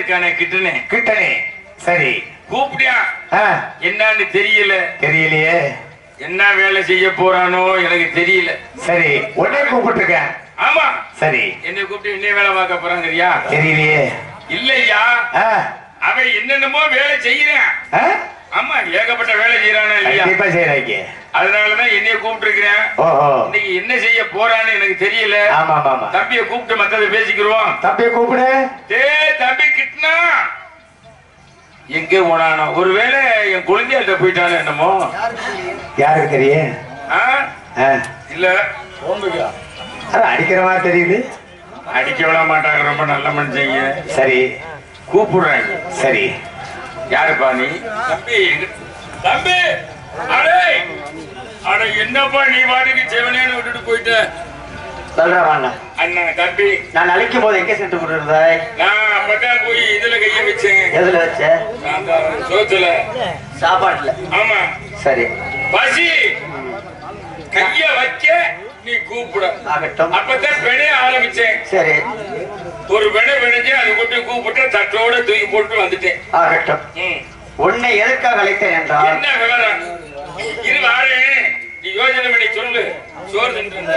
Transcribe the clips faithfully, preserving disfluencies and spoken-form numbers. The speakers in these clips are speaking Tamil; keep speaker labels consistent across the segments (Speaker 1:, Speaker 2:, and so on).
Speaker 1: இருக்கானே கிட்டனே
Speaker 2: கிட்டனே சரி
Speaker 1: கூப்பிட்டியா என்னன்னு தெரியல
Speaker 2: தெரியலையே
Speaker 1: என்ன வேலை செய்ய போறானோ எனக்கு தெரியல
Speaker 2: சரி உடனே கூப்பிட்டுருக்கேன்
Speaker 1: ஆமா
Speaker 2: சரி
Speaker 1: என்னை கூப்பிட்டு என்ன வேலை பார்க்க போறாங்கறியா
Speaker 2: தெரியலையே
Speaker 1: இல்லையா அவன் என்னென்னமோ வேலை செய்யறான் ஆமா ஏகப்பட்ட வேலை செய்யறானா இல்லையா
Speaker 2: கண்டிப்பா செய்யறாங்க
Speaker 1: அதனாலதான் என்னைய கூப்பிட்டு இருக்கிறேன் இன்னைக்கு என்ன செய்ய போறான்னு எனக்கு தெரியல
Speaker 2: ஆமா ஆமா
Speaker 1: தம்பிய கூப்பிட்டு மத்ததை பேசிக்கிறோம்
Speaker 2: தம்பிய கூப்பிடு
Speaker 1: டே தம்பி கிட்டனா எங்க போனானோ ஒருவேளை என் குழந்தையாட்ட போயிட்டானோ என்னமோ
Speaker 2: யாருக்கு தெரியும்
Speaker 1: இல்ல
Speaker 2: அடிக்கிற மாதிரி தெரியுது
Speaker 1: அடிக்க விட மாட்டாங்க ரொம்ப நல்ல மனுஷங்க
Speaker 2: சரி
Speaker 1: கூப்பிடுறாங்க
Speaker 2: சரி
Speaker 1: யாருப்பா நீ தம்பி தம்பி அடே அட என்னப்பா நீ வாடகை செவனேன்னு விட்டுட்டு போயிட்ட
Speaker 2: சொல்றாங்க
Speaker 1: அண்ணா தம்பி
Speaker 2: நான் அழைக்கும் போது எங்க சென்று கொண்டிருந்தாய்
Speaker 1: நான் அப்பதான் போய் இதுல கைய வச்சேன்
Speaker 2: எதுல வச்ச
Speaker 1: சோத்துல
Speaker 2: சாப்பாட்டுல
Speaker 1: ஆமா
Speaker 2: சரி
Speaker 1: பசி கைய வைக்க நீ கூப்பிட
Speaker 2: ஆகட்டும்
Speaker 1: அப்பதான் பெணைய ஆரம்பிச்சேன்
Speaker 2: சரி
Speaker 1: ஒரு பெணை பெணைஞ்சு அது கொண்டு கூப்பிட்டு தட்டோட தூக்கி போட்டு வந்துட்டேன்
Speaker 2: ஆகட்டும் உன்னை எதற்காக அழைத்தேன் என்றால்
Speaker 1: என்ன விவரம் இரு வாழே நீ யோசனை பண்ணி சொல்லு சோறு தின்று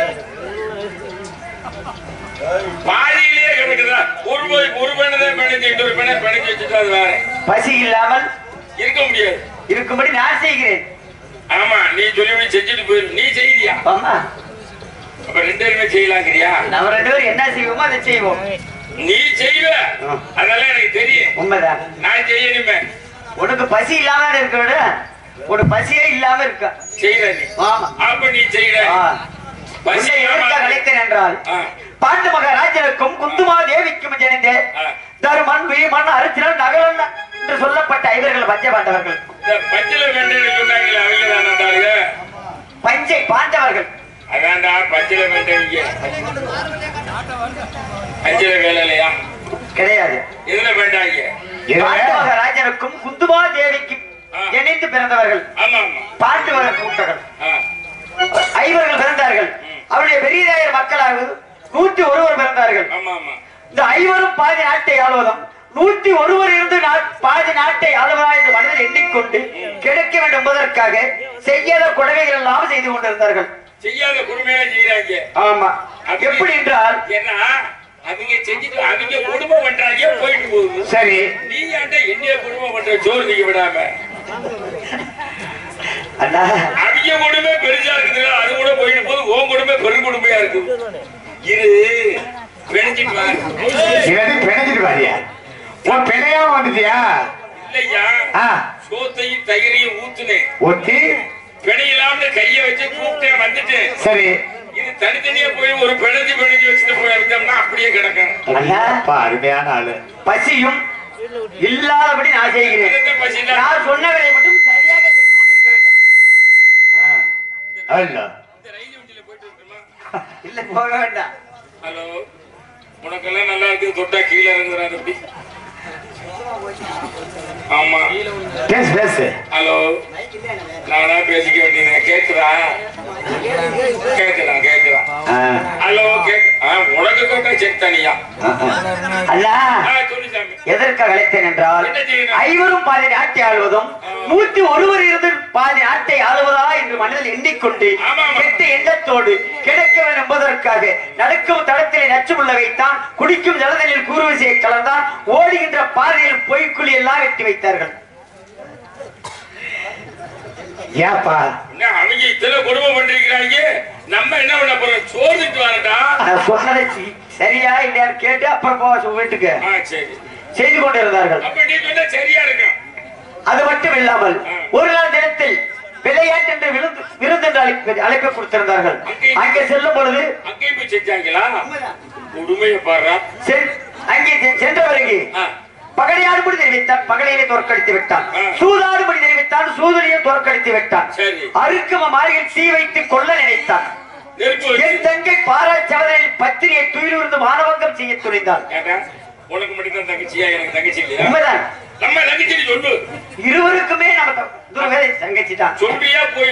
Speaker 1: பாதியிலேயே கிடக்குதா ஒரு போய் ஒரு பெண்ணதான் பிணைஞ்சு இன்னொரு பெண்ணை பிணைஞ்சு வச்சுட்டு அது வேற
Speaker 2: பசி இல்லாமல்
Speaker 1: இருக்க முடியாது
Speaker 2: இருக்கும்படி நான் செய்கிறேன்
Speaker 1: ஆமா நீ சொல்லி செஞ்சுட்டு போயிரு நீ செய்தியா
Speaker 2: ஆமா
Speaker 1: அப்ப ரெண்டு பேருமே செய்யலாங்கிறியா
Speaker 2: நம்ம ரெண்டு பேரும் என்ன செய்வோமோ அதை செய்வோம்
Speaker 1: நீ செய்வ அதெல்லாம் எனக்கு தெரியும்
Speaker 2: உண்மைதான்
Speaker 1: நான் செய்யணுமே
Speaker 2: உனக்கு பசி இல்லாம இருக்க ஒரு பசியே இல்லாம இருக்க
Speaker 1: செய்யற நீ அப்ப நீ செய்யற
Speaker 2: பசி எதற்காக அழைத்தேன் என்றால் பாண்டு மகாராஜனுக்கும் குந்துமா தேவிக்கும் ஜனிந்த தருமன் வீமன் அரிச்சனன் நகலன் என்று சொல்லப்பட்ட ஐவர்கள் பஞ்ச பாண்டவர்கள்
Speaker 1: பஞ்சல வேண்டேன்னு சொன்னாங்களே அவங்க தானாண்டாளுங்க
Speaker 2: பஞ்சை பாண்டவர்கள்
Speaker 1: அதான்டா பஞ்சல வேண்டவங்க பஞ்சல வேலை இல்லையா
Speaker 2: கிடையாது
Speaker 1: எதுல வேண்டாங்க
Speaker 2: பாண்டு மகாராஜனுக்கும் குந்துமா தேவிக்கும் இணைந்து பிறந்தவர்கள் பாண்டவர கூட்டங்கள் ஐவர்கள் பிறந்தார்கள் அவருடைய பெரியதாயர் மக்களாக நூற்றி ஒருவர் பிறந்தார்கள் இந்த ஐவரும் பாதி நாட்டை ஆளுவதும் நூற்றி ஒருவர் இருந்து பாதி நாட்டை ஆளுவதா என்று மனதில் எண்ணிக்கொண்டு கிடைக்க வேண்டும் என்பதற்காக செய்யாத குடவைகள் எல்லாம் செய்து கொண்டிருந்தார்கள்
Speaker 1: செய்யாத குடுமையா செய்யறாங்க
Speaker 2: ஆமா எப்படி என்றால்
Speaker 1: என்ன அவங்க செஞ்சுட்டு அவங்க குடும்பம் பண்றாங்க போயிட்டு போகுது
Speaker 2: சரி
Speaker 1: நீ ஏன்டா என்னைய குடும்பம் பண்ற சோறு நீங்க விடாம அவங்க குடும்பமே பெருசா இருக்குது அது கூட போயிட்டு போது உன் குடும்பமே பெரு குடும்பையா இருக்கு இது பிணைஞ்சிட்டு வாங்க
Speaker 2: பிணைஞ்சிட்டு வாரியா உன் பிணையா வந்துட்டியா
Speaker 1: இல்லையா சோத்தையும் தயிரையும் ஊத்துனேன்
Speaker 2: ஊத்தி
Speaker 1: பிணையிலாம்னு கைய வச்சு கூப்பிட்டேன் வந்துட்டேன்
Speaker 2: சரி
Speaker 1: இது தனித்தனியா போய் ஒரு பிணைஞ்சு பிணைஞ்சு வச்சுட்டு போய் வச்சோம்னா அப்படியே கிடக்கும்
Speaker 2: அருமையான ஆளு பசியும் இல்லாதபடி நான் செய்கிறேன் நான் சொன்னவரை மட்டும் சரியாக செய்து கொண்டிருக்க வேண்டும் இல்ல போக வேண்டாம்
Speaker 1: ஹலோ உனக்கெல்லாம் நல்லா இருக்கு தொட்டா கீழே இறங்குறாரு அப்படி ஆமா
Speaker 2: பேசு பேசு
Speaker 1: ஹலோ நானா பேசிக்க வேண்டியது கேக்குதா கேக்குதா கேக்குதா ஹலோ கேக்கு உனக்கு கேட்டா செக் தனியா
Speaker 2: அல்ல எதற்காக அழைத்தேன் என்றால் ஐவரும் பாதி நாட்டை ஆளுவதும் நூற்றி ஒருவர் இருந்து பாதி நாட்டை ஆளுவதா என்று மனதில் எண்ணிக்கொண்டு கெட்ட எண்ணத்தோடு கிடைக்க வேண்டும் என்பதற்காக நடக்கும் தடத்திலே நச்சுமுள்ள வைத்தான் குடிக்கும் ஜலதலில் கூறுவிசையை கலந்தான் ஓடுகின்ற பாதையில் பொய்க்குழி எல்லாம் வெட்டி வைத்தார்கள் ஏப்பா
Speaker 1: அவங்க இத்தனை குடும்பம் பண்ணிருக்கிறாங்க நம்ம என்ன பண்ண போறோம் சோர்ந்துட்டு வரட்டா
Speaker 2: சொன்னதை சரியா இல்லையான்னு கேட்டு அப்புறம் போக வீட்டுக்கு செய்து கொண்டிருந்தார்கள்
Speaker 1: சரியா இருக்கும்
Speaker 2: அது மட்டும் இல்லாமல் ஒரு நாள் தினத்தில் விளையாட்டு என்று விருந்து விருந்து என்று அழைப்பு கொடுத்திருந்தார்கள் அங்கே செல்லும் பொழுது
Speaker 1: அங்கே போய் செஞ்சாங்களா உடுமையை பாடுறா
Speaker 2: அங்கே சென்ற பிறகு பகடையாடுபடி தெரிவித்தான் பகடையிலே தோற்கடித்து விட்டான் சூதாடுபடி தெரிவித்தான் சூதனையை தோற்கடித்து விட்டான் அருக்கம மாளிகையில் தீ வைத்து கொள்ள நினைத்தான் என் தங்கை பாராச்சவதையில் பத்திரியை துயிலிருந்து மானவங்கம் செய்ய துணிந்தான்
Speaker 1: உனக்கு மட்டும்தான் தங்கச்சியா எனக்கு தங்கச்சி இல்லையா
Speaker 2: உண்மைதான்
Speaker 1: நம்ம தங்கச்சி சொல்லு.
Speaker 2: இருவருக்குமே நம்ம துருவேதை தங்கச்சி தான்.
Speaker 1: சொல்றியா போய்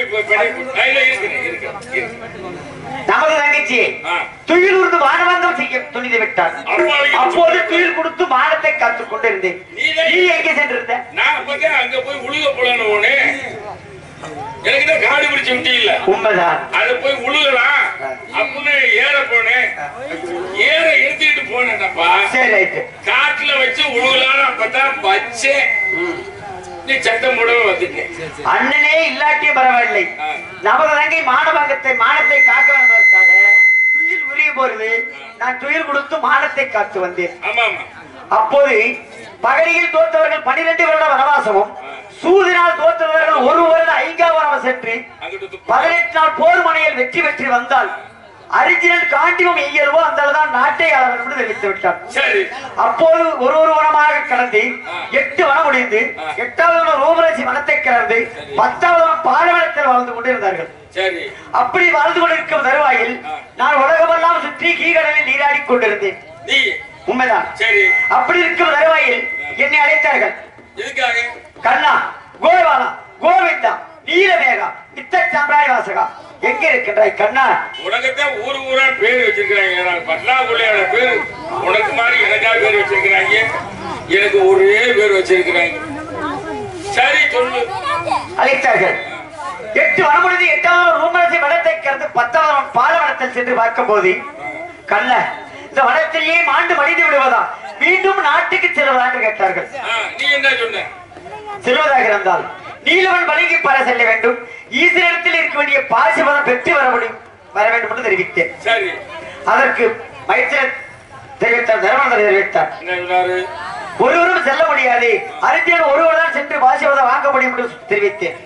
Speaker 1: இருக்கு
Speaker 2: நமது தங்கச்சி துயில் உருந்து வானவந்தம் செய்ய துணிந்து விட்டார். அப்போது துயில் கொடுத்து மானத்தை காத்துக் கொண்டிருந்தேன். நீ எங்கே சென்றிருந்த?
Speaker 1: நான் அப்பதான் அங்க போய் உழுக போலான்னு போனே. எனக்கு தான் காடு பிடிச்ச விட்டி இல்ல.
Speaker 2: உண்மைதான்.
Speaker 1: அது போய் உழுகலாம் அப்படின்னு ஏற போனேன். ஏற எடுத்துக்கிட்டு போனேன்ப்பா.
Speaker 2: சரி ரைட்டு.
Speaker 1: காட்டுல வச்சு உழுகலாம் அப்பதான் வச்சேன். நீ சட்டம் போடவே வந்துட்டேன்.
Speaker 2: அண்ணனே இல்லாட்டியும் பரவாயில்லை. நமது தங்கை மானவங்கத்தை மானத்தை காக்க வந்ததற்காக துயில் உரிய போறது நான் துயில் கொடுத்து மானத்தை காத்து வந்தேன்.
Speaker 1: ஆமா.
Speaker 2: அப்போது பகலில் தோற்றவர்கள் பனிரெண்டு வருட வனவாசமும் சூதினால் தோற்றவர்கள் ஒரு வருட ஐங்காவரம் சென்று பதினெட்டு நாள் போர் மனையில் வெற்றி பெற்று வந்தால் அரிஜினல் காண்டிவம் இயல்போ அந்த நாட்டை அளவர் என்று தெரிவித்து விட்டார். அப்போது ஒரு ஒரு வனமாக கடந்து எட்டு வனம் முடிந்து எட்டாவது வனம் ரோமராசி வனத்தை கடந்து பத்தாவது வனம் பாலவனத்தில் வாழ்ந்து கொண்டிருந்தார்கள். அப்படி வாழ்ந்து கொண்டிருக்கும் தருவாயில் நான் உலகமெல்லாம் சுற்றி கீழடலில் நீராடி கொண்டிருந்தேன். உண்மைதான். அப்படி இருக்கும் தருவாயில் என்னை அழைத்தார்கள். கண்ணா, கோவாலா, கோவிந்தா, நீலமேகா, நித்த சாம்பிராய வாசகா, எங்க இருக்கின்றாய் கண்ணா?
Speaker 1: உனக்குத்தான் ஊர் ஊரா பேர் வச்சிருக்கிறாங்க. பட்னாக்குள்ளையோட பேர் உனக்கு மாதிரி எனக்கா பேர் வச்சிருக்கிறாங்க. எனக்கு ஒரே பேர் வச்சிருக்கிறாங்க. சரி சொல்லு.
Speaker 2: அழைத்தார்கள். எட்டு வனமுடிந்து எட்டாவது ரூமரசி வனத்தை கடந்து பத்தாவது பாலவனத்தில் சென்று பார்க்கும் போது கண்ண இந்த வனத்திலேயே மாண்டு மடிந்து விடுவதா மீண்டும் நாட்டுக்கு செல்வதா என்று கேட்டார்கள்.
Speaker 1: நீ என்ன சொன்ன?
Speaker 2: செல்வதாக இருந்தால் நீலவன் வழங்கி பெற செல்ல வேண்டும். ஈஸ்வரத்தில் இருக்க வேண்டிய பாசிபதம் பெற்று வர முடியும் வர வேண்டும் என்று தெரிவித்தேன்.
Speaker 1: சரி.
Speaker 2: அதற்கு மைத்திரன் தெரிவித்தார். தர்மபுரம் தெரிவித்தார். ஒருவரும் செல்ல முடியாது. அரிஜினன் ஒருவர் தான் சென்று பாசிபதம் வாங்க முடியும் என்று தெரிவித்தேன்.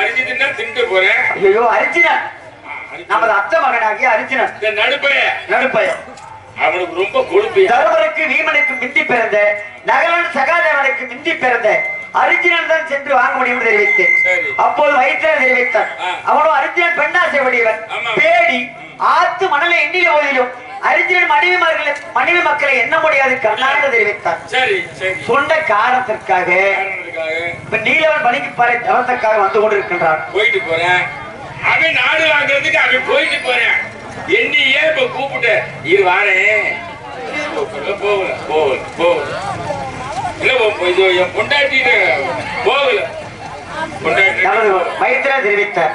Speaker 2: ஐயோ அரிஜினன் நமது அத்த மகனாகிய அரிஜினன்
Speaker 1: நடுப்பைய
Speaker 2: நடுப்பைய
Speaker 1: அவனுக்கு ரொம்ப கொழுப்பு.
Speaker 2: தருமருக்கு வீமனுக்கு மிந்தி பிறந்த நகலன் சகாதேவனுக்கு மிந்தி பிறந்த அரிஜினன் தான் சென்று வாங்க முடியும் தெரிவித்தேன். அப்போது வைத்திரன் தெரிவித்தார். அவனோ அரிஜினன் பெண்ணாசையுடையவன், பேடி ஆத்து மணலை எண்ணிய போதிலும் அரிஜினன் மனைவிமார்களை மனைவி மக்களை எண்ண முடியாது கண்ணாக தெரிவித்தார். சொன்ன காரணத்திற்காக இப்ப நீலவன் பணிக்கு பாரு அவசற்காக வந்து கொண்டிருக்கின்றான்.
Speaker 1: போயிட்டு போறேன் அவன் நாடு வாங்குறதுக்கு அவன் போயிட்டு போறேன். என்னையே இப்ப கூப்பிட்டு இது வாரேன் போகல போகல போகல இல்ல என் பொண்டாட்டிட்டு போகல.
Speaker 2: தெரிவித்தார்.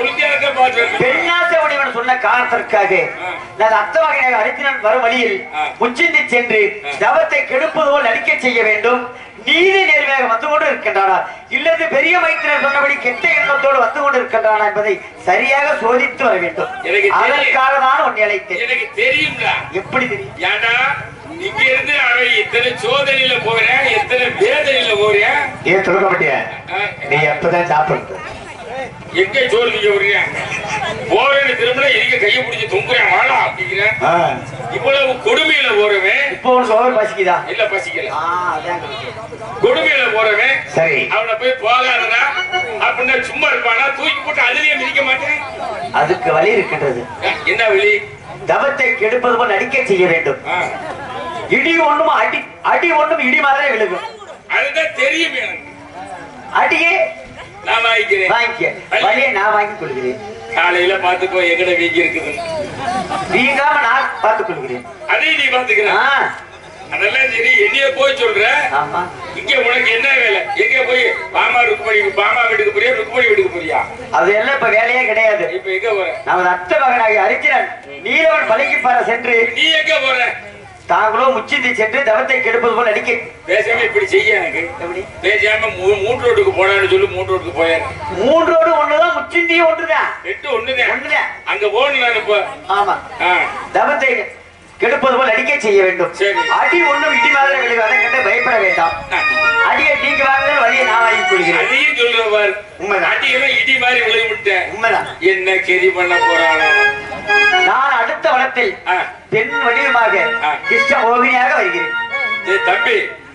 Speaker 2: சொன்ன காரணத்திற்காக அரிஜினன் வரும் வழியில் முச்சிந்தி சென்று தவத்தை கெடுப்பது போல் நடிக்க செய்ய வேண்டும். நீதி நேர்மையாக வந்து கொண்டு இருக்கின்றானா இல்லது பெரிய மைத்திரர் சொன்னபடி கெட்ட எண்ணத்தோடு வந்து கொண்டு இருக்கின்றானா என்பதை சரியாக சோதித்து வர வேண்டும். அதற்காக தான் உன்னை அழைத்தேன்.
Speaker 1: எனக்கு தெரியும்.
Speaker 2: எப்படி தெரியும்?
Speaker 1: ஏண்டா இங்க இருந்து அவன் எத்தனை சோதனையில போறேன் எத்தனை வேதனையில போறேன்.
Speaker 2: ஏன் சொல்ல மாட்டியா? நீ எப்பதான் சாப்பிடுற?
Speaker 1: எங்க சோறு நீங்க போறீங்க? போறேன்னு திரும்ப எங்க கையை பிடிச்சி தொங்குறேன் வாழா அப்படிங்கிறேன். இவ்வளவு கொடுமையில போறவன்
Speaker 2: இப்போ சோறு பசிக்குதா?
Speaker 1: இல்ல பசிக்கல. கொடுமையில போறவன்
Speaker 2: சரி
Speaker 1: அவனை போய் போகாதடா அப்படின்னா சும்மா இருப்பானா? தூக்கி போட்டு அதுலயே மிதிக்க மாட்டேன்.
Speaker 2: அதுக்கு வழி இருக்கின்றது.
Speaker 1: என்ன வழி?
Speaker 2: தவத்தை கெடுப்பது போல் நடிக்க செய்ய வேண்டும். இடி ஒண்ணும் அடி அடி ஒண்ணும் இடி மாதிரி விழுகும்.
Speaker 1: அதுதான் தெரியும் எனக்கு.
Speaker 2: அடியே
Speaker 1: நான் வாங்கிக்கிறேன்.
Speaker 2: வாங்கிக்க வழியை நான் வாங்கிக் கொள்கிறேன்.
Speaker 1: காலையில பாத்துக்கோ எங்கட வீங்கி இருக்குது.
Speaker 2: வீங்காம நான் பார்த்துக் கொள்கிறேன்.
Speaker 1: அதையும் நீ பாத்துக்கிற. அதெல்லாம் சரி. என்னைய போய் சொல்ற. இங்க உனக்கு என்ன வேலை? எங்க போய் பாமா ருக்குமணி பாமா வீட்டுக்கு போறியா ருக்குமணி வீட்டுக்கு போறியா?
Speaker 2: அது எல்லாம் இப்ப வேலையே கிடையாது.
Speaker 1: இப்ப எங்க போற?
Speaker 2: நமது அத்த மகனாகிய அரிஜினன் நீலவன் பலிக்கு பார சென்று
Speaker 1: நீ எங்க போற?
Speaker 2: தாங்களோ முச்சிந்தி சென்று தவத்தை கெடுப்பது போல் நடிக்க
Speaker 1: பேசாம இப்படி செய்ய. எனக்கு பேசாம மூன்று ரோட்டுக்கு போனான்னு சொல்லி மூன்று ரோட்டுக்கு போய.
Speaker 2: மூன்று ரோடு ஒண்ணுதான் முச்சிந்தியும் ஒன்றுதான்.
Speaker 1: எட்டு ஒண்ணுதான்
Speaker 2: ஒண்ணுதான்.
Speaker 1: அங்க போகணும் நான் இப்ப.
Speaker 2: ஆமா தவத்தை கெடுப்பது போல் நடிக்க செய்ய வேண்டும். அடி ஒண்ணும் இடி மாதிரி விழுகு. அதை கண்டு பயப்பட வேண்டாம். அடியை நீங்க வாங்குற வழியை நான் வாங்கிக் கொள்கிறேன்.
Speaker 1: அதையும் சொல்றவார். உண்மைதான். அடியெல்லாம் இடி மாதிரி விழுகு விட்டேன்.
Speaker 2: உண்மைதான்.
Speaker 1: என்ன கெதி பண்ண போறானோ?
Speaker 2: நான் அடுத்த வனத்தில் பெண் வடிவமாக கிருஷ்ண மோகினியாக வருகிறேன்.
Speaker 1: தம்பி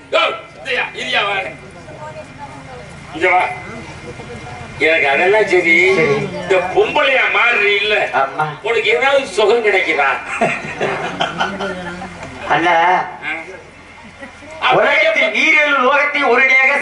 Speaker 1: எனக்கு அதெல்லாம் சரி. இந்த பொம்பளையா மாறி இல்ல உனக்கு ஏதாவது சுகம் கிடைக்குதா?
Speaker 2: அல்ல உலகத்தில் நீரில் லோகத்தை ஒருடையாக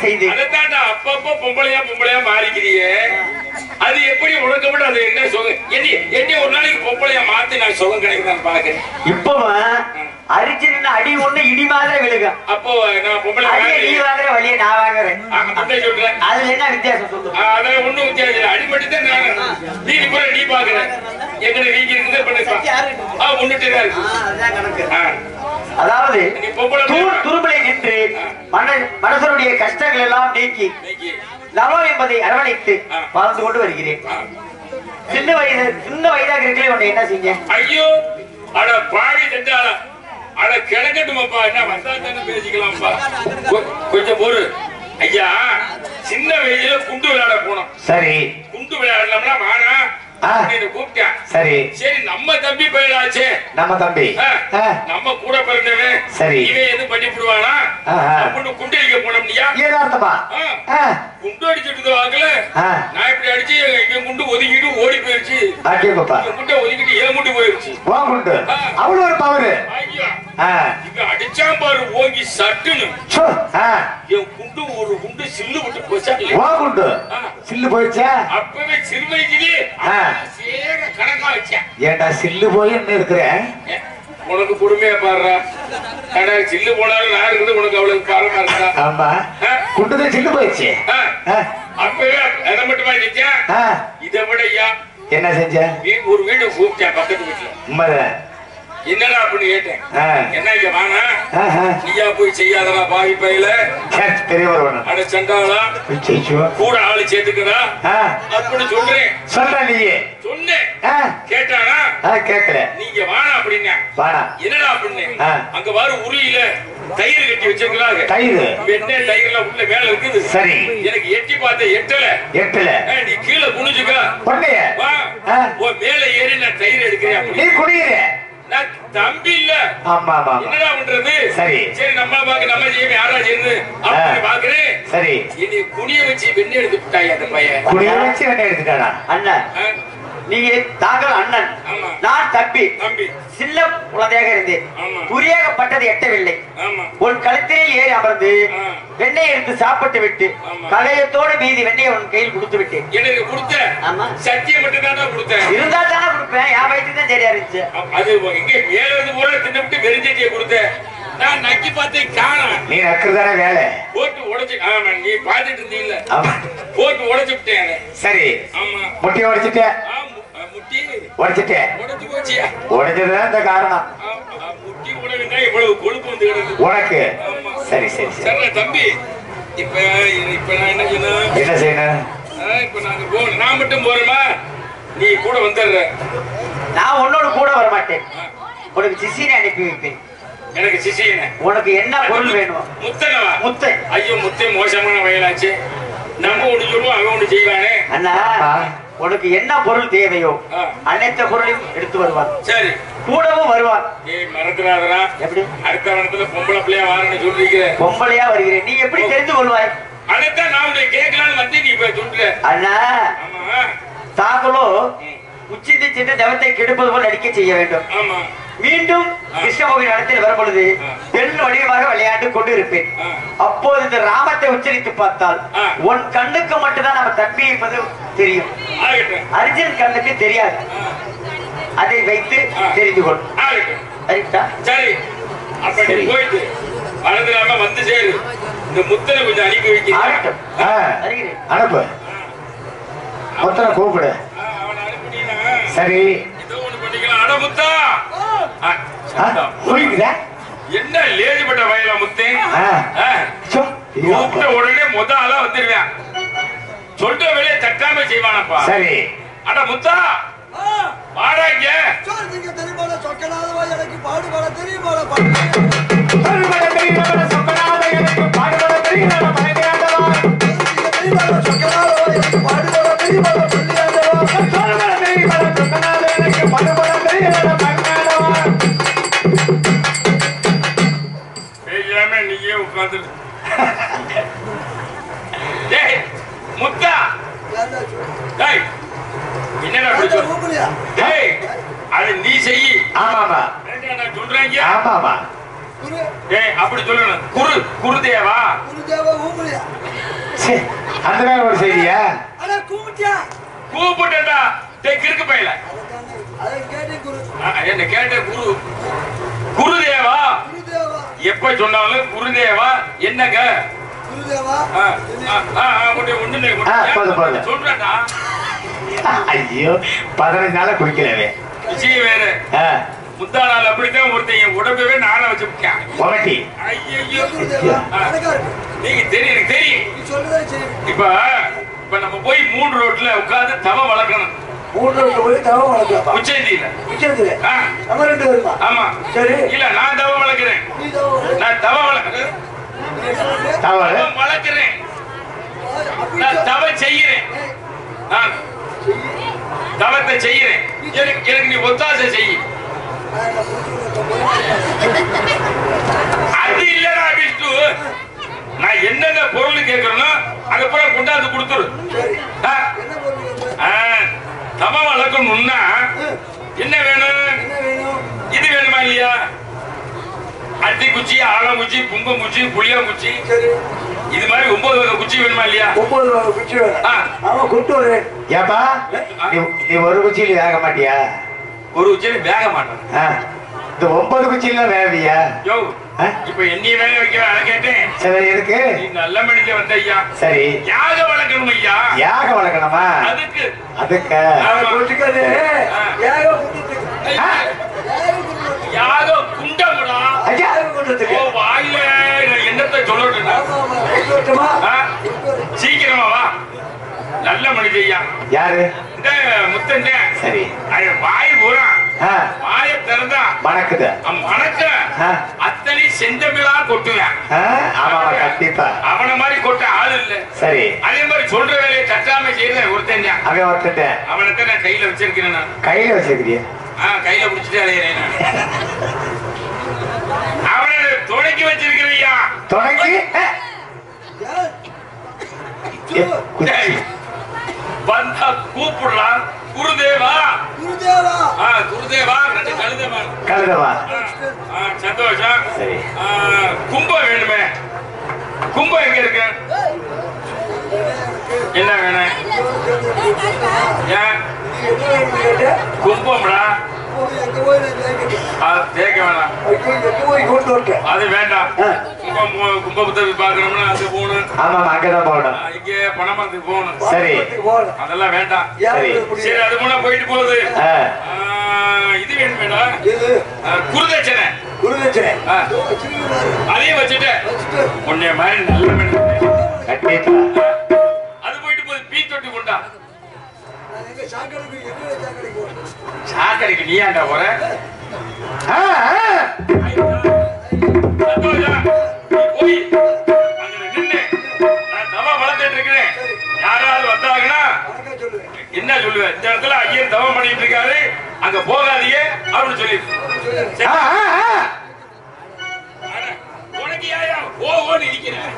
Speaker 1: அப்பப்ப பொம்பளையா பொம்பளையா மாறிக்கிறியே அது எப்படி உனக்கு மட்டும் அது என்ன சுகம் என்ன என்ன ஒரு நாளைக்கு பொம்பளையா மாத்தி நான் சுகம் கிடைக்குதான்னு பாக்குறேன்.
Speaker 2: இப்போ அரிஜின் அடி ஒண்ணு இடி மாதிரி விழுகும்.
Speaker 1: அப்போ நான் பொம்பளை
Speaker 2: நீ வாங்குற வழியை நான் வாங்குறேன்
Speaker 1: சொல்றேன்.
Speaker 2: அதுல என்ன வித்தியாசம் சொல்லு?
Speaker 1: அதுல ஒண்ணும் வித்தியாசம் இல்லை. அடிமட்டு தான் நான் நீ கூட நீ பாக்குற எங்க வீக்கு இருக்குது பண்ண முன்னிட்டு தான் இருக்கு.
Speaker 2: அதாவது துருபலை நின்று மனசனுடைய கஷ்டங்கள் எல்லாம் நீக்கி நலம் என்பதை அரவணைத்து வாழ்ந்து கொண்டு வருகிறேன். சின்ன வயது சின்ன வயதாக இருக்கலே உன்னை என்ன செய்ய?
Speaker 1: ஐயோ அட பாடி செஞ்சால அட கிழக்கட்டுமாப்பா என்ன வந்தா தானே பேசிக்கலாம்ப்பா. கொஞ்சம் பொறு ஐயா. சின்ன வயசுல குண்டு விளையாட போனோம்.
Speaker 2: சரி
Speaker 1: குண்டு விளையாடலாம்னா வானா கூப்பிட்டேன். சரி சரி நம்ம தம்பி பயிலாச்சே நம்ம தம்பி நம்ம கூட பிறந்தவன். சரி இவன் எதுவும் பண்ணி விடுவானா அப்படின்னு குண்டு அடிக்க போனோம்னியா ஏதார்த்தமா குண்டு அடிச்சுட்டு வாங்கல நான் இப்படி அடிச்சு இவன் குண்டு ஒதுக்கிட்டு ஓடி போயிருச்சு. குண்டை ஒதுக்கிட்டு ஏன் குண்டு போயிருச்சு. அவ்வளவு ஒரு பவரு இவன் அடிச்சா பாரு ஓங்கி சட்டுன்னு என் குண்டு ஒரு குண்டு சில்லு விட்டு போச்சா குண்டு சில்லு போயிடுச்சா. அப்பவே சிறுமைக்கு கணக்கா வச்சேன். ஏண்டா சில்லு போய் என்ன இருக்கிற உனக்கு பொறுமையா பாடுறா. சில்லு போனாலும் நான் இருக்குது உனக்கு அவ்வளவு காரணமா இருக்கா. ஆமா குண்டுதான் சில்லு போயிடுச்சு. அப்பவே அதை மட்டுமா செஞ்சேன். இதை விட ஐயா என்ன செஞ்ச? ஒரு வீடு கூப்பிட்டேன் பக்கத்து வீட்டுல. உண்மைதான். என்னடா அப்படின்னு கேட்டேன். என்ன இங்க வாங்க நீயா போய் செய்யாதடா பாவி பையில பெரியவர் அட சண்டாளா கூட ஆளு சேர்த்துக்கடா அப்படின்னு சொல்றேன். சொல்ற நீயே சொன்னேன் கேட்டானா? கேட்கல. நீங்க வானா அப்படின்னா என்னடா அப்படின்னு அங்க வாரு உரியில தயிர் கட்டி வச்சிருக்கிறாங்க. தயிர் வெண்ணெய் தயிர்ல உள்ள மேல இருக்குது. சரி எனக்கு எட்டி பார்த்த எட்டல எட்டல நீ கீழே குனிஞ்சுக்க வா மேல ஏறி நான் தயிர் எடுக்கிறேன். நீ குனியிற தம்பி இல்ல. ஆமா ஆமா என்னடா பண்றது? சரி சரி நம்ம பாக்க நம்ம செய்ய யாரா செய்யுது அப்படி பாக்குறேன். சரி இனி குனிய வச்சு வெண்ணெய் எடுத்து விட்டாய் அந்த பையன். குனிய வச்சு வெண்ணெய் எடுத்துட்டானா? அண்ணன் நீங்க தாங்கள் அண்ணன் நான் தம்பி தம்பி சின்ன குழந்தையாக இருந்தேன். குறியாகப்பட்டது எட்டவில்லை. உன் கழுத்திலே ஏறி அமர்ந்து வெண்ணெய் எடுத்து சாப்பிட்டு விட்டு கலையத்தோடு மீதி வெண்ணெய் உன் கையில் கொடுத்து விட்டேன். எனக்கு கொடுத்த சத்தியம் மட்டும் தான் கொடுத்தேன். இருந்தா தானே கொடுப்பேன். என் வயிற்று தான் சரியா இருந்துச்சு. அது இங்க ஏழு போல தின்னுட்டு வெறிஞ்சட்டியை கொடுத்தேன். நான் நக்கி பார்த்து காணோம். நீ நக்குறதான வேலை போட்டு உடைச்சு. ஆமா நீ பாத்துட்டு இருந்தீங்கல்ல போட்டு உடைச்சு விட்டேன். சரி ஆமா முட்டி உடைச்சிட்டேன். உடைச்சதுதான் இந்த காரணம். உனக்கு சரி சரி சரி தம்பி. இப்ப இப்ப நான் என்ன செய்யணும்? என்ன செய்யணும்? இப்ப நாங்க போகணும். நான் மட்டும் போறேமா நீ கூட வந்துடுற? நான் உன்னோட கூட வர மாட்டேன். உனக்கு சிசினை அனுப்பி வைப்பேன். எனக்கு சிசினை. உனக்கு என்ன பொருள் வேணும்? முத்தனவா? முத்தை. ஐயோ முத்தை மோசமான வயலாச்சு. நம்ம ஒண்ணு சொல்லுவோம் அவன் ஒண்ணு செய்வானே. அண்ணா உனக்கு என்ன பொருள் தேவையோ அனைத்து பொருளையும் எடுத்து வருவான். சரி கூடவும் வருவான். நீ மறந்துடாதடா. எப்படி அடுத்த வனத்துல பொம்பளை பிள்ளையா வாரன்னு சொல்றீங்க. பொம்பளையா வருகிறேன். நீ எப்படி தெரிந்து கொள்வாய்? அதைத்தான் நான் உன்னை கேட்கலான்னு வந்து நீ இப்ப சொல்ற. அண்ணா தாங்களோ உச்சிந்து சென்று தவத்தை கெடுப்பது போல் நடிக்க செய்ய வேண்டும். மீண்டும் கிருஷ்ணமோகன் இடத்தில் வரும் பொழுது பெண் வடிவமாக விளையாண்டு கொண்டு இருப்பேன். அப்போது இந்த ராமத்தை உச்சரித்து பார்த்தால் உன் கண்ணுக்கு மட்டும்தான் நம்ம தம்பி என்பது தெரியும். அர்ஜுன் கண்ணுக்கு தெரியாது. அதை வைத்து தெரிந்து கொள். சரி அப்படி போயிட்டு வளர்ந்துடாம வந்து சேரு. இந்த முத்தனை கொஞ்சம் அனுப்பி வைக்க. அனுப்பு முத்தனை கூப்பிடு. சரி அட முத்தா என்ன லேடிப்பட்ட வயலா முத்தே உடனே முத ஆளா வந்துருவேன். சொல்ற வேலையை தட்டாம செய்வானப்பா. சரி அட முத்தா பாடாங்க. பாடுபட தெரியுமா? நீயே உட்கார்ந்து முத்தா என்னடா அது நீ செய். ஆமாமா சொல்றாங்க. ஆமாமா அப்படி சொல்லணும். குரு குருதேவா
Speaker 3: அந்த நேரம் ஒரு செய்தியா
Speaker 1: கூப்பிட்டா கிறுக்கு பையல என்ன கேட்ட குரு குருதேவா எப்ப சொன்னாலும் குருதேவா என்னங்க சொல்றா.
Speaker 3: ஐயோ பதினஞ்சு நாள குடிக்கலவே
Speaker 1: விஷயம் வேற. முந்தா நாள் அப்படித்தான் ஒருத்தன் உடம்பவே நாள வச்சுட்டேன். ஐயோ நீங்க தெரியும் தெரியும். இப்ப இப்ப நம்ம போய் மூணு ரோட்ல உட்கார்ந்து தவ வளர்க்கணும். ஆமா சரி இல்ல நான் தவ வளர்க்கிறேன். நான் தவ வளர்க்கிறேன் வளர்க்கிறேன் நான் தவ செய்யறேன். நான் தவத்தை செய்யறேன். எனக்கு நீ ஒத்தாசை செய்ய. அது இல்லடா விஷ்ணு. நான் என்னென்ன பொருள் கேட்கறேனோ அதுக்கப்புறம் கொண்டாந்து கொடுத்துரு. தவ வளர்க்கணும்னா என்ன வேணும்? இது வேணுமா இல்லையா? அத்தி குச்சி, ஆலங்குச்சி, கும்பங்குச்சி, புளியாங்குச்சி, இது மாதிரி ஒன்பது வகை குச்சி வேணுமா இல்லையா?
Speaker 4: ஒன்பது வகை குச்சி வேணும்.
Speaker 3: ஏப்பா நீ ஒரு குச்சியில வேக மாட்டியா?
Speaker 1: ஒரு குச்சியில வேக மாட்டேன்.
Speaker 3: இந்த ஒன்பது குச்சியில வேவியா?
Speaker 1: யோ இப்ப என்னைய வேக வைக்க அதை கேட்டேன்.
Speaker 3: சரி இருக்கு
Speaker 1: நீ நல்ல மனிதன் வந்த ஐயா.
Speaker 3: சரி
Speaker 1: யாக வளர்க்கணும் ஐயா.
Speaker 3: யாக வளர்க்கணுமா?
Speaker 1: அதுக்கு
Speaker 3: அதுக்கு
Speaker 1: யாக குண்டமுடா. வாயில என்னத்தை சொல்லட்டுமா? சீக்கிரமா வா. நல்ல மனிதன் ஐயா.
Speaker 3: யாரு?
Speaker 1: இந்த முத்தன்.
Speaker 3: சரி
Speaker 1: வாய் பூரா வாயை திறந்தா
Speaker 3: மணக்குது.
Speaker 1: மணக்க அத்தனை செந்தமிழா கொட்டுவேன்.
Speaker 3: கண்டிப்பா
Speaker 1: அவன மாதிரி கொட்ட ஆள் இல்ல. சரி அதே மாதிரி சொல்ற வேலையை தட்டாம செய்யற ஒருத்தன். அவன் ஒருத்தன் அவனத்தை நான் கையில வச்சிருக்கிறேன். நான்
Speaker 3: கையில வச்சிருக்கிறியா? கையில
Speaker 1: பிடிச்சிட்டு அலையிறேன். அவனை துணைக்கி வச்சிருக்கிறியா?
Speaker 3: துணைக்கி
Speaker 1: வந்தா கூப்பிடலாம். குருதேவா குருதேவா குருதேவா ரெண்டு கழுதவா
Speaker 3: கழுதவா.
Speaker 1: சந்தோஷம். சரி கும்பம் வேணுமே. கும்பம் எங்க இருக்கு? என்ன வேணும்? ஏன் கும்பம்டா? தேக்க வேணாம். அது வேண்டாம். கும்பம் கும்பத்தை பாக்கணும்னா அது போகணும்.
Speaker 3: ஆமா அங்கதான் போகணும்.
Speaker 1: இங்க பணமரத்துக்கு போகணும்.
Speaker 3: சரி
Speaker 1: அதெல்லாம் வேண்டாம். சரி சரி அது போனா போயிட்டு போகுது. இது வேணும் வேண்டாம். குருதட்சணை குருதட்சணை அதையும் வச்சுட்டு உன்னை மாதிரி நல்ல கண்டிப்பா அது போயிட்டு போகுது. பீ தொட்டி கொண்டா. சாக்கடைக்கு நீ ஆண்டா போற? போய் நின்று நான் தவம் வளர்த்துட்டு இருக்கிறேன். யாராவது வந்தாங்கன்னா என்ன சொல்லுவேன்? இந்த இடத்துல ஐயர் தவம் பண்ணிட்டு இருக்காரு, அங்க போகாதீங்க அப்படின்னு சொல்லி உனக்கு யாரா போவோன்னு இருக்கிறேன்.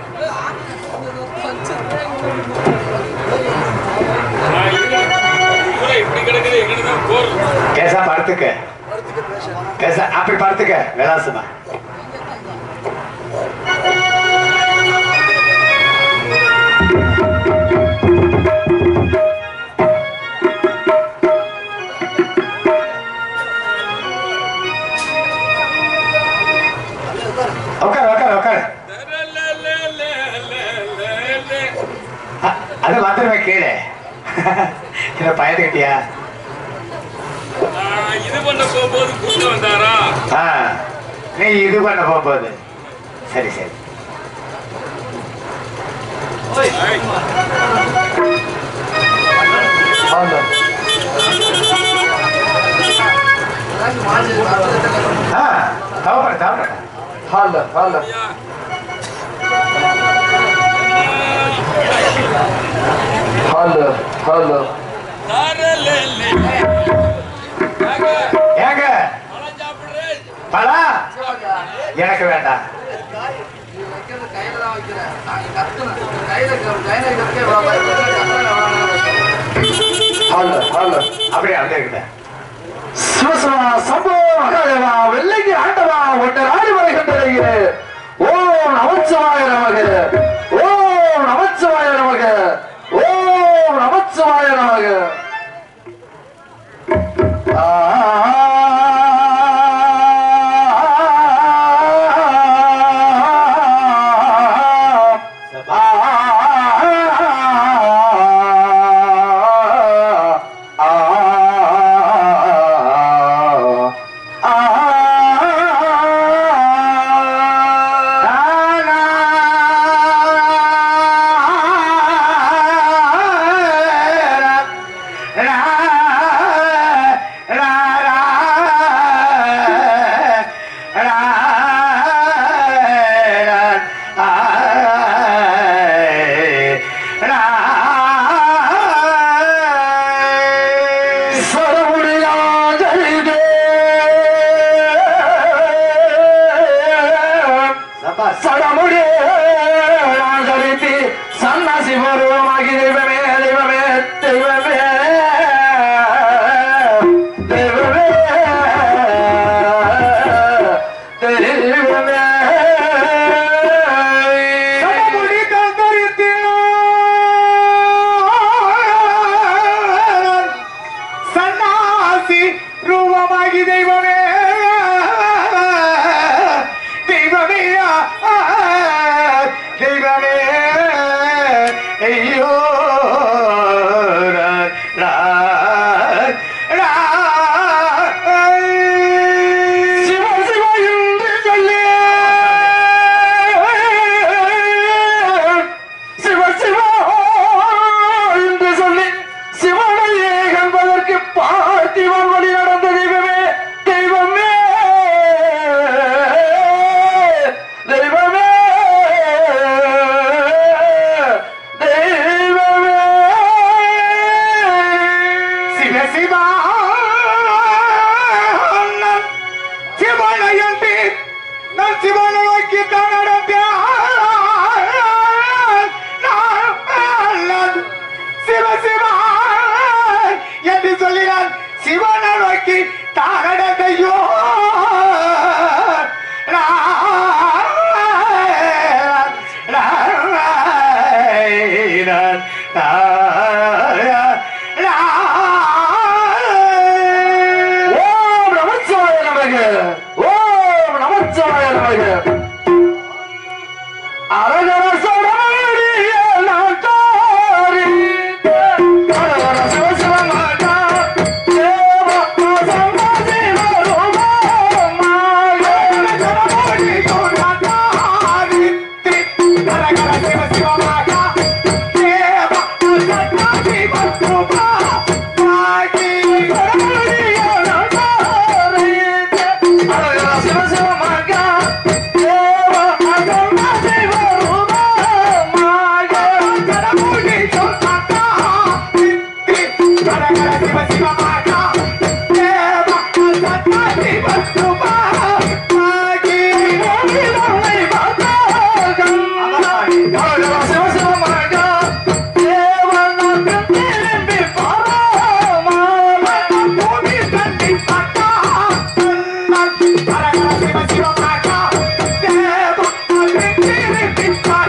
Speaker 1: இப்படி கிடக்குது எங்கதான் போறது.
Speaker 3: கேசா படுத்துக்க. கேசா அப்படி படுத்துக்க. விலாசமா உட்கார் உட்கார் உட்கார். அது வந்துருவேன் கீழே. இத பயந்துக்கிட்டியா?
Speaker 1: இது பண்ண போகும்போது கூட்ட வந்தாரா?
Speaker 3: நீ இது பண்ண போகும்போது. சரி சரி சாப்பிட சாப்பிட ஹால் ஹால் ஹலோ ஹலோ ஏங்க பழம் எனக்கு வேண்டாம். அப்படியே அப்படியே சிவசமா சம்போ மகாதேவா வெள்ளைக்கு ஆண்டவா ஒன்றை ஆடி வருகின்ற ஓ நமச்சிவாய நமக ஓ நமச்சிவாய சடமுடி நான் கழித்து சன்னாசி பருவமாகி தெய்வமே தெய்வமே தெய்வமே தெய்வமே தெய்வமே சடமுடி கழித்து சன்னாசி ரூபமாகி தெய்வமே தெய்வமே தெய்வமே ஐயோ சிவ சிவ என்று சொல்லி சிவ சிவ என்று சொல்லி சிவனையே கண்பதற்கு பார்த்திவன் வழி நடந்த தெய்வமே தெய்வமே தெய்வமே தெய்வமே சிவ சிவா சிவனையம்பி நான் சிவனை நோக்கி தான் நடந்தேன் சிவ சிவா என்று சொல்லினான் சிவனை நோக்கி தான் நடந்தையோ ஓம் நமச்சிவாய நமக ஓம் நமச்சிவாய நமக அரகர சடமடிய நாட்டாரி அரகர சிவசிவமாக தேவ சமாதி வருமாக சடமடி நாட்டாரி அரகர சிவசிவமாக தேவ சமாதி வருமாக மாகி சடமடிய நாட்டாரி அரகர சிவசிவமாக தேவ சமாதி வருமாக சடமடி நாட்டாரி அரகர சிவசிவமாக தேவ சமாதி வருமாக மாகி கோவிலை பார்த்தாகம் அரகர சிவசிவமாக தேவன் திரும்பி பாராமால பூமி தன்னை பார்த்தாகம் அரகர சிவசிவமாக தேவன் திரும்பி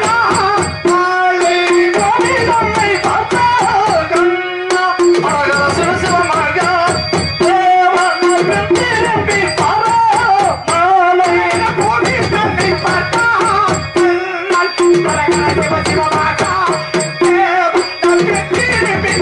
Speaker 3: பாராமாலை பூமி தன்னை பார்த்தாகம் அரகர சிவசிவமாக தேவன் திரும்பி பாராமாலை பூமி தன்னை பார்த்தாகம் அரகர சிவசிவமாக தேவன் திரும்பி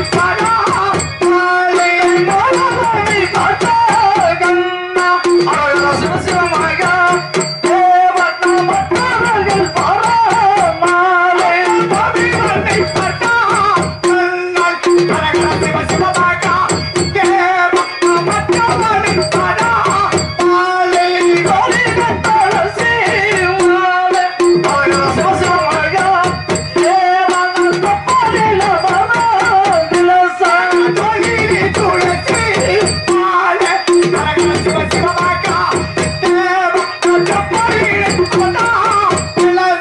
Speaker 3: பாராமாலை பூமி பார்த்தாகம் அரகர சிவசிவமாக தேவன் மற்றவர்கள் பாராமாலை பூமி தன்னை பார்த்தாகம் அரகர சிவசிவமாக தேவன் மற்றவர்கள் பாராமாலை கோடி கட்டள சீமாலை அரகர சிவசிவமாக தேவன் கப்பலில மனதில சாதொலி துளசி மாலை அரகர சிவசிவமாக தேவன் கப்பலில மனதில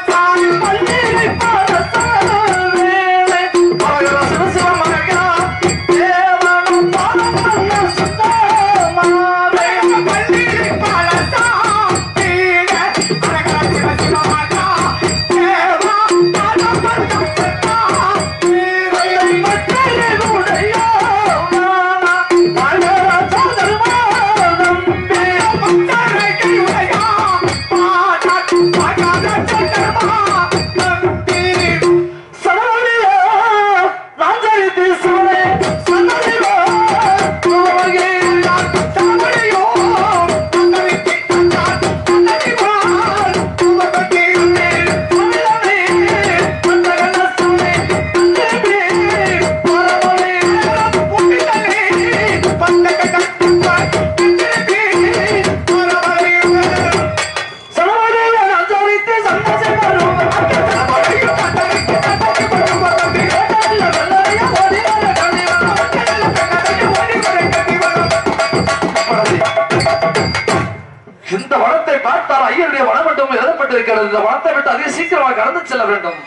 Speaker 5: வேண்டிய வனம் மட்டும் எழுதப்பட்டிருக்கிறது. இந்த வனத்தை விட்டு அதிக சீக்கிரமாக கடந்து செல்ல வேண்டும்.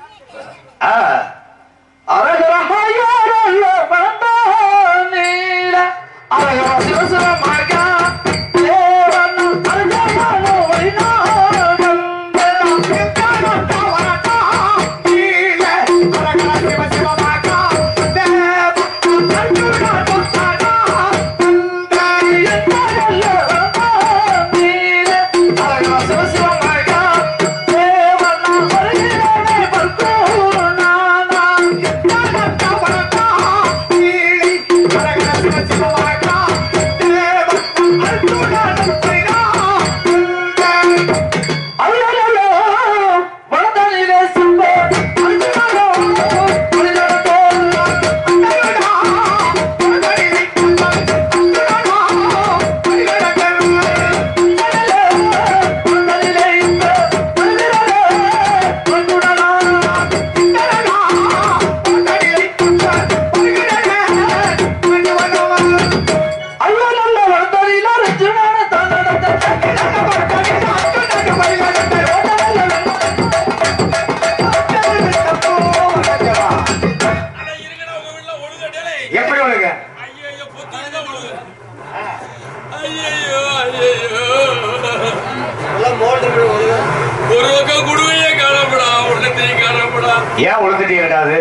Speaker 5: அரகரமாயாரல்ல வளர்ந்தானீட அரகர சிவசிவமாக தேவன் அரகரமானோ வைநாதம்
Speaker 3: ஏன் உழுந்துட்டீங்கடாது?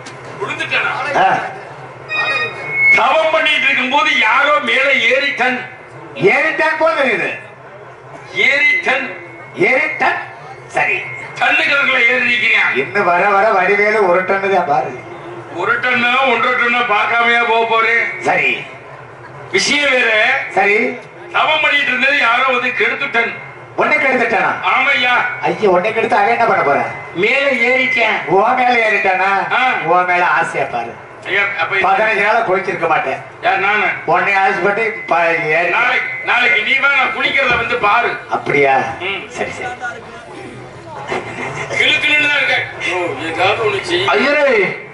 Speaker 1: தவம் பண்ணிட்டு இருக்கும் போது யாரோ மேல ஏறிட்டன்
Speaker 3: ஏறிட்டன் போது இது
Speaker 1: ஏறிட்டன்
Speaker 3: ஏறிட்டன் சரி
Speaker 1: டன்னு கணக்குல ஏறி இருக்கிறேன்.
Speaker 3: இன்னும் வர வர வடிவேலு ஒரு டன்னு தான் பாரு.
Speaker 1: ஒரு டன்னு ஒன்றரை டன்னு பார்க்காமையா போக போறேன்.
Speaker 3: சரி
Speaker 1: விஷயம் வேற.
Speaker 3: சரி
Speaker 1: தவம் பண்ணிட்டு இருந்தது யாரோ வந்து கெடுத்துட்டன்.
Speaker 3: உன்னை கெடுத்துட்டானா?
Speaker 1: ஆமையா.
Speaker 3: ஐயா உன்னை கெடுத்து அவன் என்ன பண்ண போற?
Speaker 1: மேல ஏறிட்டேன்.
Speaker 3: ஓ மேல ஏறிட்டானா? ஓ மேல ஆசையா பாரு. பதினஞ்சு நாள குளிச்சிருக்க மாட்டேன்.
Speaker 1: நானு
Speaker 3: உன்னை ஆசைப்பட்டு
Speaker 1: நாளைக்கு நாளைக்கு நீ வா, நான் குளிக்கிறத வந்து பாரு.
Speaker 3: அப்படியா? சரி சரி
Speaker 1: கிளுக்கிளுன்னு தான் இருக்க. ஏதாவது ஒண்ணு செய்ய.
Speaker 5: ஐயரே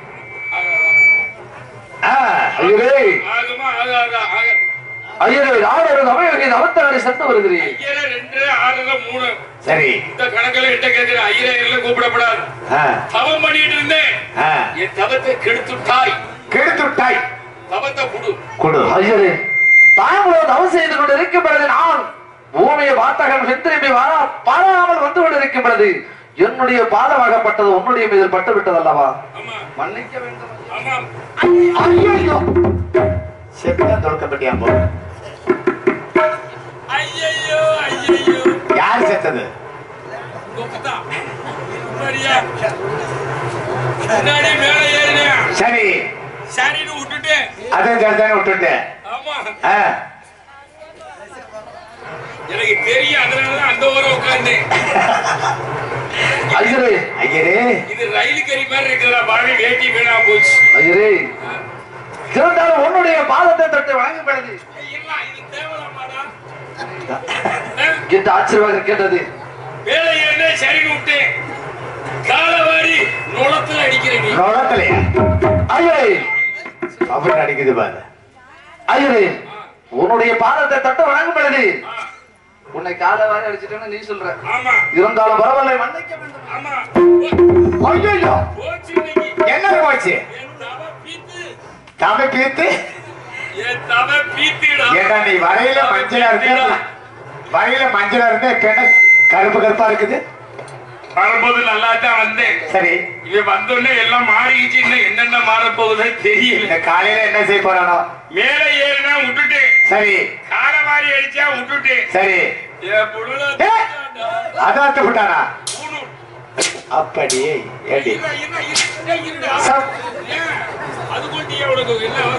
Speaker 5: ஐயரே
Speaker 1: ஆகுமா ஆகாதா ஆக
Speaker 5: ஐயரே ஆறு தமிழக அவத்தாறு சட்டம் வருகிறேன்.
Speaker 1: ஐயரே ரெண்டு ஆறுல மூணு.
Speaker 3: சரி
Speaker 1: இந்த கணக்கில் கிட்ட கேட்கிற ஐயரே கூப்பிடப்படாது. தவம் பண்ணிட்டு இருந்தேன். என் தவத்தை கெடுத்துட்டாய்.
Speaker 3: கெடுத்துட்டாய்
Speaker 1: தவத்தை குடு
Speaker 3: குடு.
Speaker 5: ஐயரே தாங்களோ தவம் செய்து கொண்டு இருக்கப்படுது. நான் பூமியை வாத்தகன் செந்திரும்பி வாரா பாராமல் வந்து கொண்டு இருக்கப்படுது. என்னுடைய பாதமாகப்பட்டது உன்னுடைய மீது பட்டு விட்டது அல்லவா? மன்னிக்க வேண்டும்.
Speaker 3: ஐயோ செப்பிதான் தொடுக்கப்பட்டியா போ.
Speaker 1: ஐயோ ஐயோ
Speaker 3: யார் செத்தது?
Speaker 1: மேல ஏறினேன்.
Speaker 3: சரி
Speaker 1: சரின்னு விட்டுட்டேன்.
Speaker 3: அதே சரிதானே விட்டுட்டேன்.
Speaker 1: ஆமா
Speaker 3: ஆ
Speaker 1: எனக்கு தெரியும். அதனாலதான் அந்த ஊரை உட்கார்ந்தேன்.
Speaker 5: ஐயரே
Speaker 3: ஐயரே
Speaker 1: இது ரயில் கறி மாதிரி இருக்கிறதா? பாடி வேட்டி வீணா போச்சு.
Speaker 5: ஐயரே இருந்தாலும் உன்னுடைய பாதத்தை தொட்டு வழங்கப்படுது என்று ஆச்சரியமாக கேட்டது.
Speaker 1: வேலை என்ன சரின்னு விட்டேன். காலவாரி நுளத்துல அடிக்கிறேன்.
Speaker 3: நுளத்துலயா?
Speaker 5: ஐயரே
Speaker 3: அப்படி அடிக்குது பாரு.
Speaker 5: ஐயரே உன்னுடைய பாதத்தை தொட்டு வழங்கப்படுது. உன்னை காலவாரி அடிச்சிட்டேன்னு நீ சொல்ற.
Speaker 1: ஆமா
Speaker 5: இருந்தாலும் பரவாயில்லை மன்னிக்க வேண்டும்.
Speaker 1: ஆமா
Speaker 3: ஐயோ என்ன போச்சு? தவ பீத்து ஏடா நீ வரையில மஞ்சளா இருக்க. வரையில மஞ்சளா இருந்தா இப்ப கருப்பு கருப்பா இருக்குது.
Speaker 1: வரும்போது நல்லா தான் வந்தேன்.
Speaker 3: சரி
Speaker 1: இவன் வந்தோடனே எல்லாம் மாறிடுச்சு. இன்னும் என்னென்ன மாற போகுதுன்னு தெரியல.
Speaker 3: இந்த காலையில என்ன செய்ய போறானோ?
Speaker 1: மேல ஏறினா விட்டுட்டேன்.
Speaker 3: சரி
Speaker 1: காலவாரி அடிச்சா விட்டுட்டேன்.
Speaker 3: சரி அதாத்து விட்டானா? அப்படி ஏடி
Speaker 1: அது கொண்டியா உனக்கு என்ன